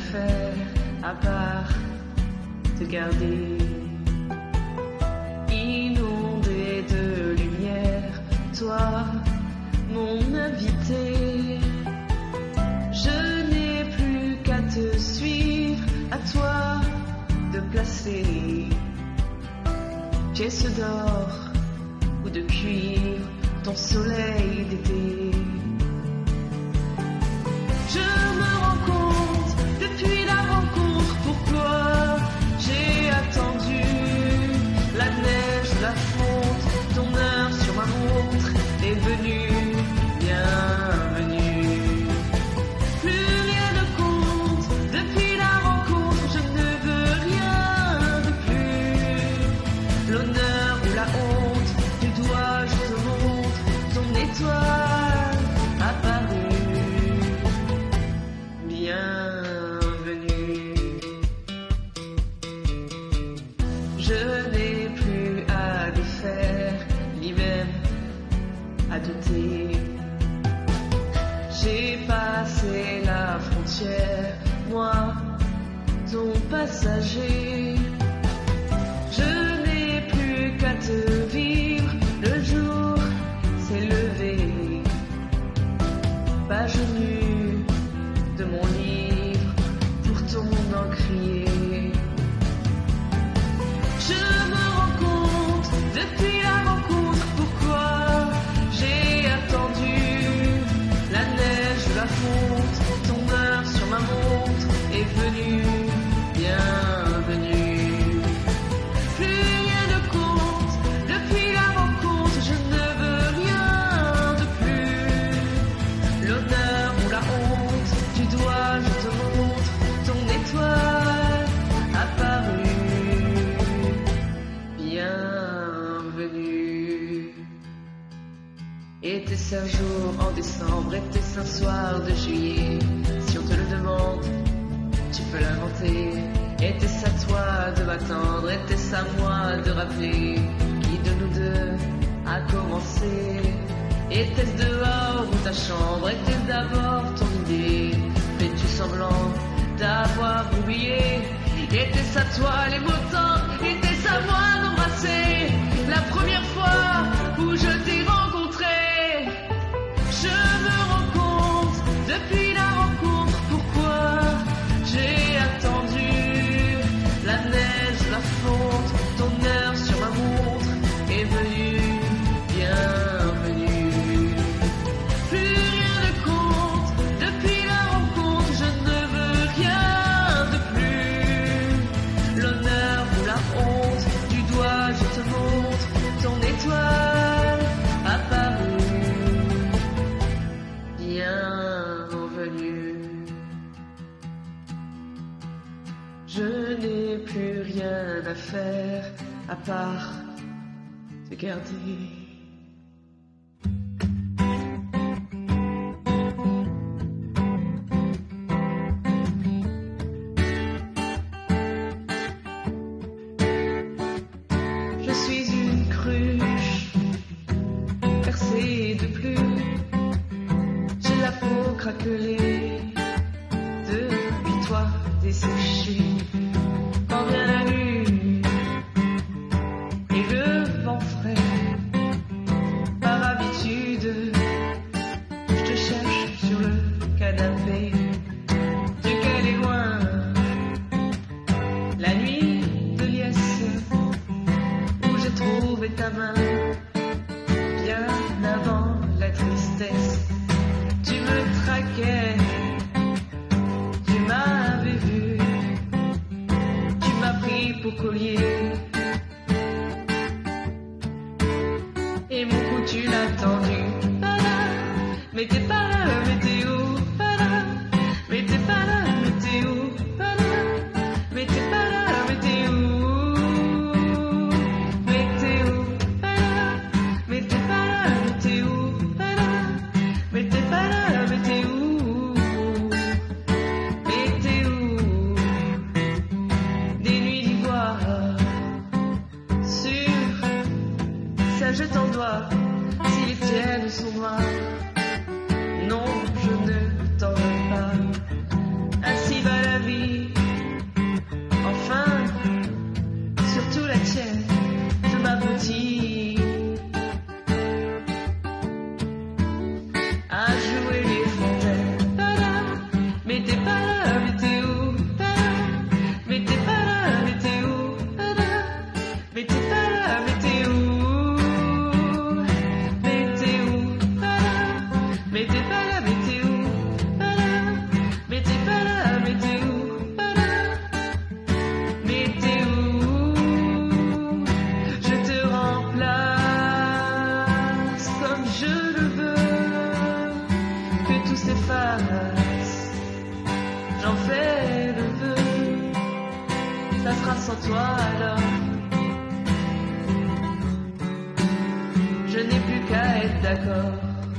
faire à part te garder. Inondé de lumière, toi, mon invité. Je n'ai plus qu'à te suivre, à toi de placer pièce d'or ou de cuivre, ton soleil d'été. Je me rends compte, depuis la rencontre, pourquoi j'ai attendu la neige, la fonte, ton heure sur ma montre est venue, bienvenue. Plus rien ne compte, depuis la rencontre, je ne veux rien de plus. L'honneur ou la honte, du doigt je te montre, ton étoile apparue. Bienvenue. Je n'ai plus à défaire, ni même à douter. J'ai passé la frontière, moi, ton passager. Je n'ai plus qu'à te vivre, le jour s'est levé. Page nue de mon livre pour ton encrier. Je me rends compte, depuis la rencontre, pourquoi j'ai attendu la neige, la fonte, ton heure sur ma montre est venue, bienvenue. Plus rien ne compte, depuis la rencontre, je ne veux rien de plus. L'honneur ou la honte, tu dois, je te montre, ton étoile apparue. Bienvenue. Était-ce un jour en décembre, était-ce un soir de juillet? Si on te le demande, tu peux l'inventer. Était-ce à toi de m'attendre, était-ce à moi de rappeler qui de nous deux a commencé? Était-ce dehors ou ta chambre, était-ce d'abord ton idée? Fais-tu semblant d'avoir oublié? Était-ce à toi les mots tendres, était-ce à moi d'embrasser la première fois où je t'ai rencontré? Je me rends compte, depuis la rencontre, pourquoi j'ai attendu la neige, la fonte, ton heure sur ma montre est venue, bienvenue. Plus rien ne compte, depuis la rencontre, je ne veux rien de plus. L'honneur ou la honte, du doigt je te montre, ton étoile apparue. Bienvenue. Je n'ai plus rien à faire à part te garder. Je suis une cruche percée de plumes, j'ai la peau craquelée depuis toi desséchée. Quand vient la lune et le vent frais, par habitude, je te cherche sur le canapé. Dieu qu'elle est loin, la nuit de liesse, où j'ai trouvé ta main, bien avant la tristesse. Tu me traquais, tu m'avais vu, tu m'as pris pour collier, et mon cou tu l'as tendu. Mais t'es pas là, mais t'es où? Mais t'es pas là, mais t'es où? Mais t'es pas là, mais t'es où? Mais t'es où? Mais t'es pas là, mais t'es où? Mais t'es pas là, mais t'es où? Mais t'es où? Des nuits d'ivoire sur ça je t'en dois, si les tiennes sont noires. ça sera sans toi alors. Je n'ai plus qu'à être d'accord.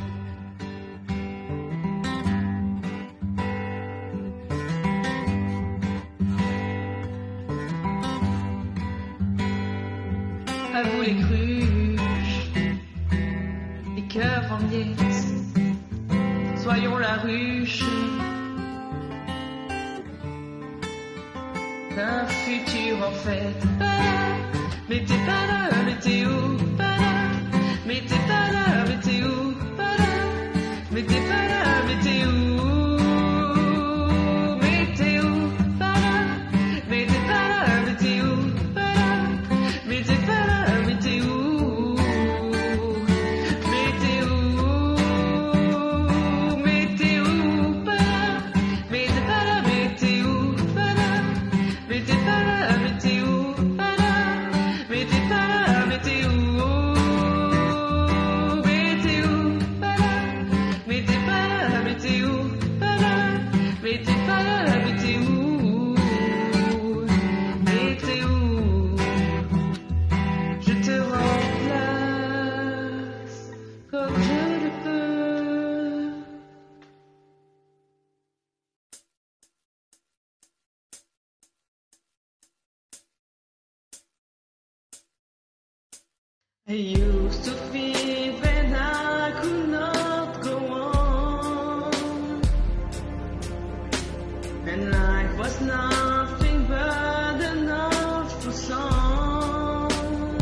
À vous les cruches, les cœurs en miettes, soyons la ruche d'un futur en fête. Mais t'es pas là, mais t'es où? Pas là. Mais t'es pas là, mais t'es où? Pas là. Mais t'es pas là, mais t'es où? Mais t'es où? Pas là. Mais t'es pas là, mais t'es où? Pas là. Mais t'es pas là, mais t'es où? Mais t'es où? Mais t'es où? Pas là. Mais t'es pas là, mais t'es où? Pas là. Mais t'es pas là, mais t'es où? Pas là. Mais t'es pas là, mais t'es où? Mais t'es où? Pas là. Mais t'es pas là, mais t'es où? Pas là. Mais t'es pas là, mais t'es où? Mais t'es où? Je te remplace comme je le peux. I used to feel when I could not go on, and life was nothing but an awful song.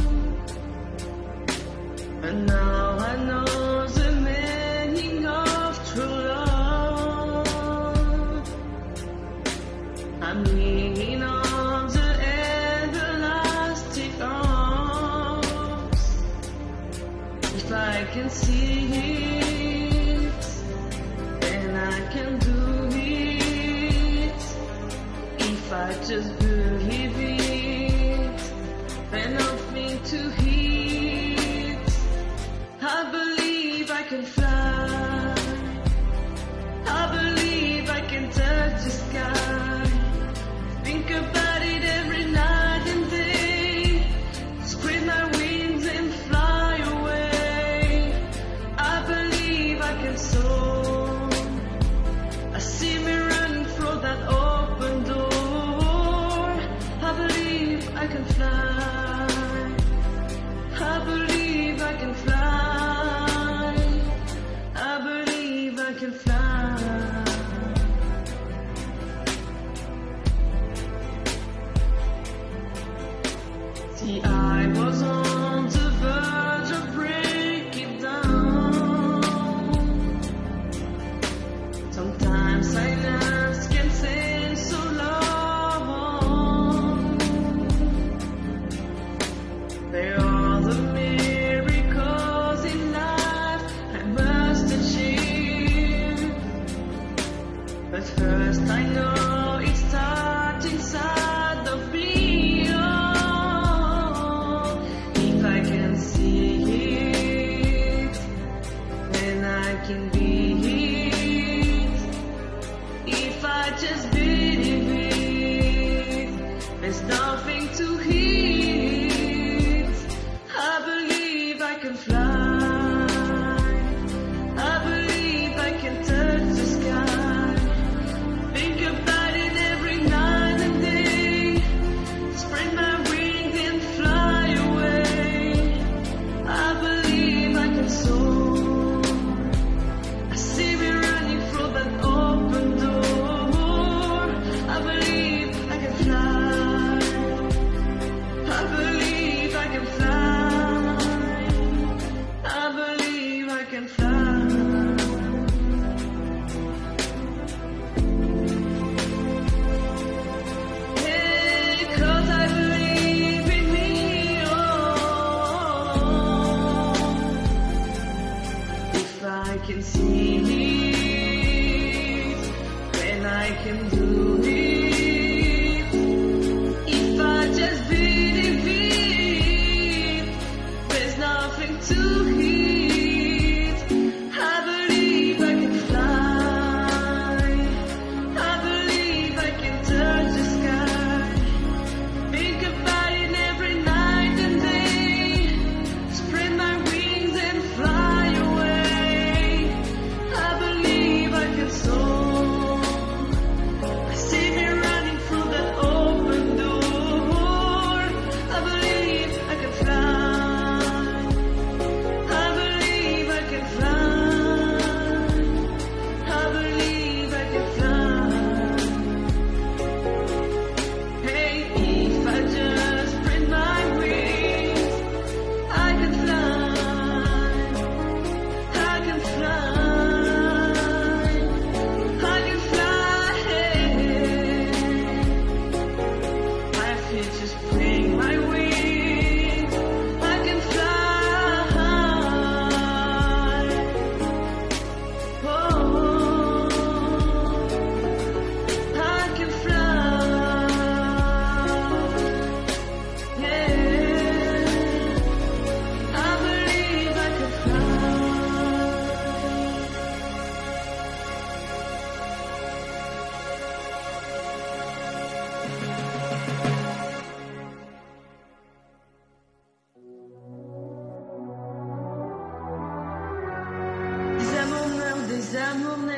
And now I know the meaning of true love. I'm leaning on the everlasting arms. If I can see it, then I can do it. If I just believe it, then nothing to hit. I believe I can fly. I believe I can touch the sky. Think about it every night and day. Spread my wings and fly away. I believe I can soar. I see me running through that open door.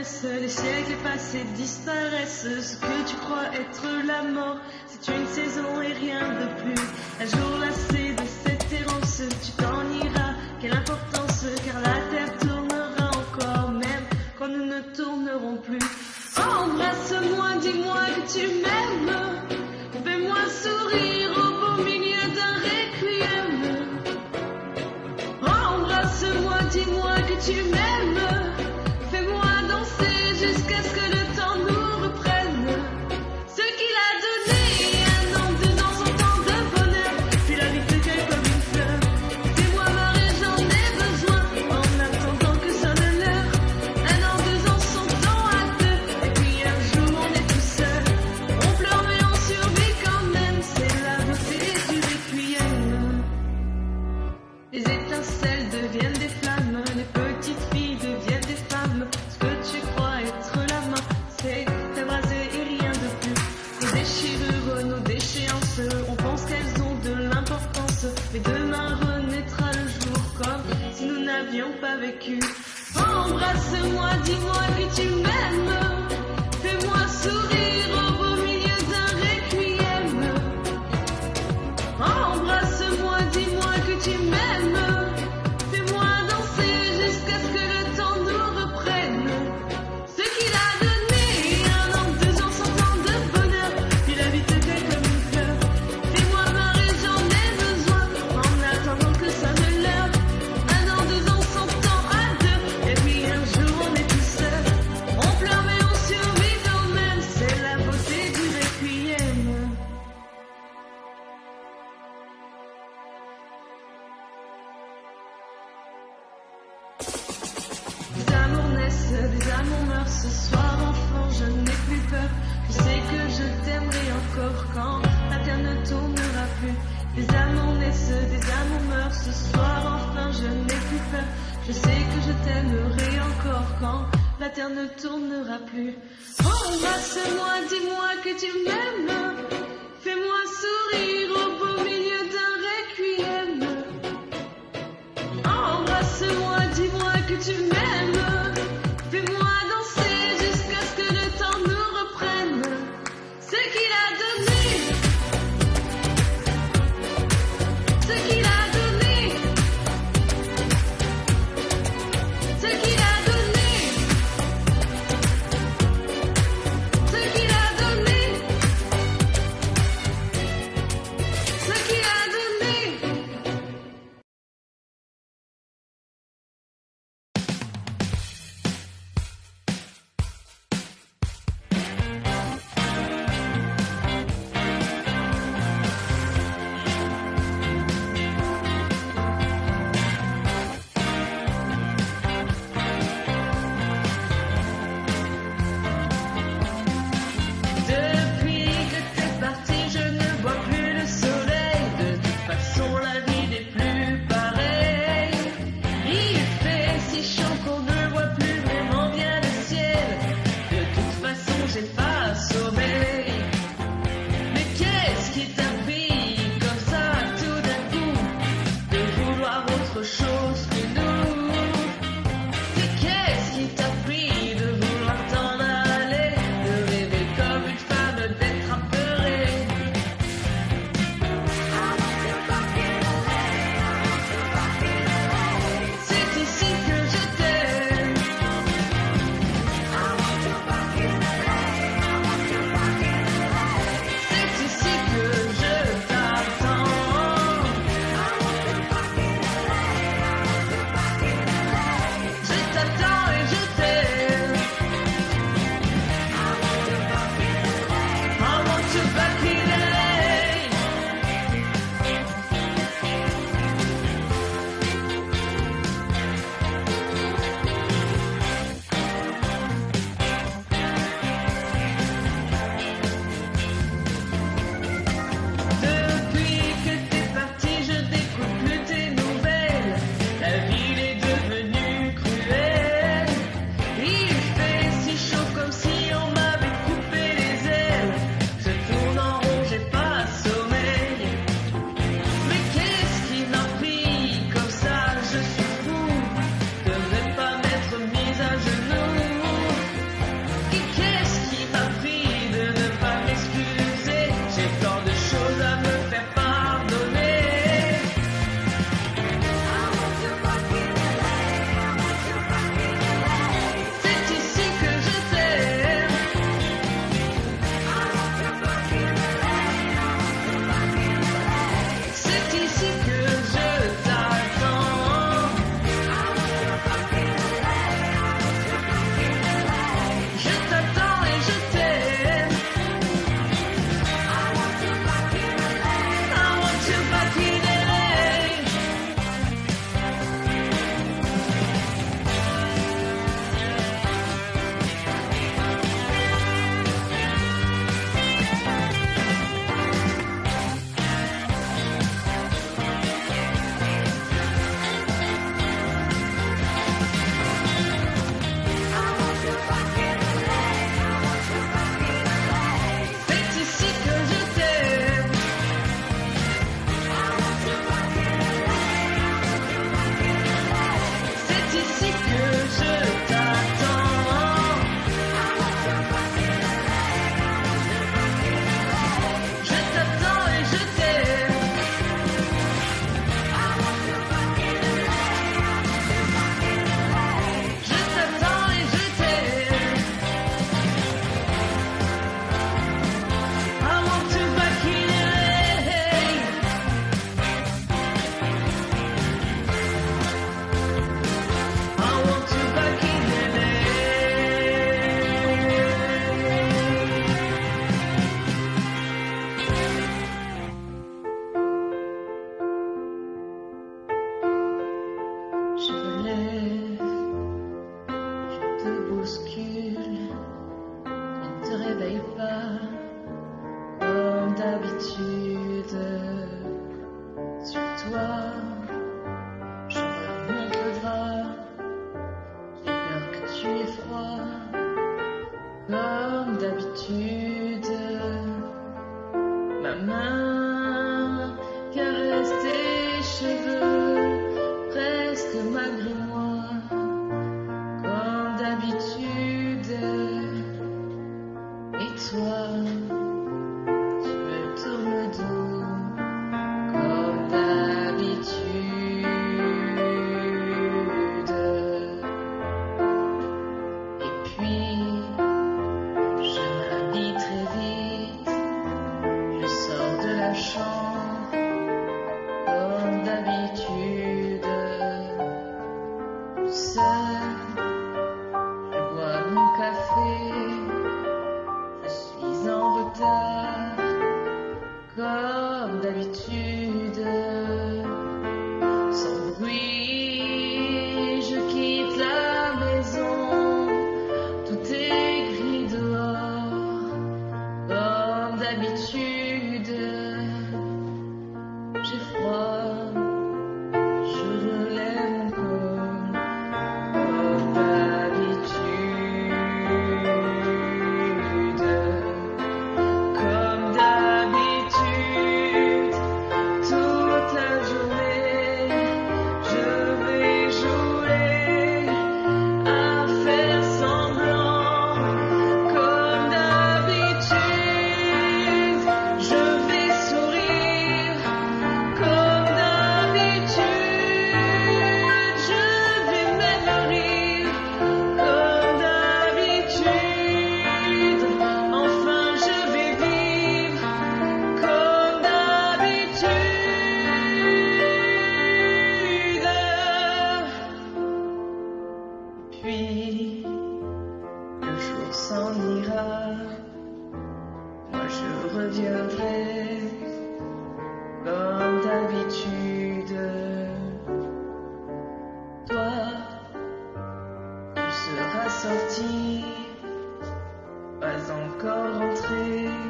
naissent, les siècles passés disparaissent. Ce que tu crois être la mort, c'est une saison et rien de plus. Un jour lassé de cette errance, tu t'en iras. Quelle importance, car la terre tournera encore, même quand nous ne tournerons plus. Embrasse-moi, dis-moi que tu m'aimes. Fais-moi sourire au beau milieu d'un requiem. Embrasse-moi, dis-moi que tu m'aimes. Fais-moi danser jusqu'à ce que le temps nous reprenne. Ce qu'il a donné, 1 an, 2 ans, 100 ans de bonheur. Puis la vie te cueille comme une fleur. Fais-moi marrer, j'en ai besoin. En attendant que sonne l'heure. 1 an, 2 ans, 100 ans à deux. Et puis un jour on est tout seul. On pleure mais on survit quand même. C'est la beauté du requiem. Les étincelles deviennent des flammes, les petites filles deviennent des femmes. Ce que tu crois être la main, c'est t'abraser et rien de plus. Nos déchirures, nos déchéances, on pense qu'elles ont de l'importance. Mais demain renaîtra le jour comme si nous n'avions pas vécu. Embrasse-moi, dis-moi que tu m'aimes. Fais-moi sourire au beau milieu d'un requiem. Embrasse-moi, dis-moi que tu m'aimes. Fais-moi danser jusqu'à ce que le temps nous reprenne. Ce qu'il a donné, 1 an, 2 ans, 100 ans de bonheur. Puis la vie te cueille comme une fleur. Fais-moi marrer, j'en ai besoin. En attendant que ça me l'heure. 1 an, 2 ans, 100 ans à deux. Et puis un jour on est tout seul. On pleure mais on survit quand même. C'est la beauté du requiem. Des amours naissent, des amours meurent. Ce soir enfant, je n'ai plus peur. Je sais que je t'aimerai encore quand la terre ne tournera plus. Des amours naissent, des amours meurent. Ce soir enfin, je n'ai plus peur. Je sais que je t'aimerai encore quand la terre ne tournera plus. Embrasse-moi, dis-moi que tu m'aimes. Fais-moi sourire au beau milieu d'un requiem. Embrasse-moi, dis-moi que tu m'aimes. Fais-moi danser jusqu'à ce que le temps nous reprenne. Ce qu'il a donné, ce qu'il a donné, ce qu'il a donné, ce qu'il a donné, ce qu'il a donné. main caresse tes cheveux, presque malgré moi, comme d'habitude. Et toi, tu me tournes le dos, comme d'habitude. Et puis, je m'habille très vite, je sors de la chambre, comme d'habitude. Tout seul, je bois mon café, je suis en retard, comme d'habitude. Sans bruit, je quitte la maison, tout est gris dehors, comme d'habitude. J'ai froid, je relève mon col, comme d'habitude. Comme d'habitude, toute la journée, je vais jouer à faire semblant. Comme d'habitude, je vais sourire. Comme d'habitude, je vais même rire. Comme d'habitude, enfin je vais vivre. Comme d'habitude. Puis le jour s'en ira, moi je reviendrai comme d'habitude. Toi, tu seras sorti, pas encore rentré,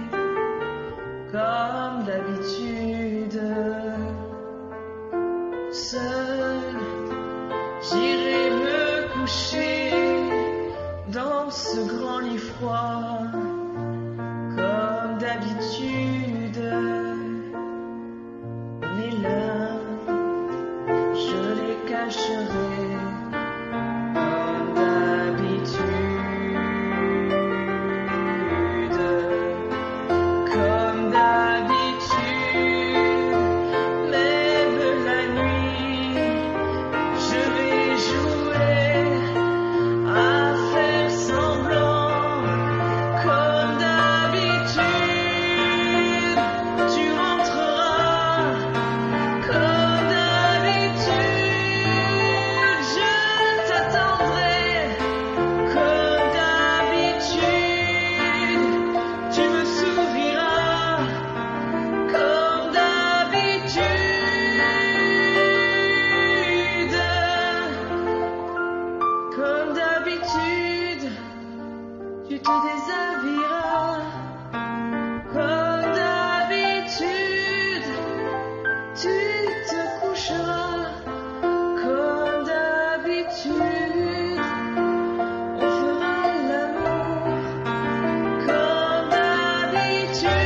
comme d'habitude. Seul, j'irai me coucher dans ce grand lit froid, comme d'habitude. Mes larmes, je les cacherai, comme d'habitude. Comme d'habitude, même la nuit, je vais jouer à faire semblant. Comme d'habitude, tu rentreras. Comme d'habitude, je t'attendrai. Comme d'habitude, tu me souriras. Comme d'habitude, comme d'habitude, tu te déshabilleras. Comme d'habitude, tu te coucheras. Comme d'habitude, on fera l'amour. Comme d'habitude.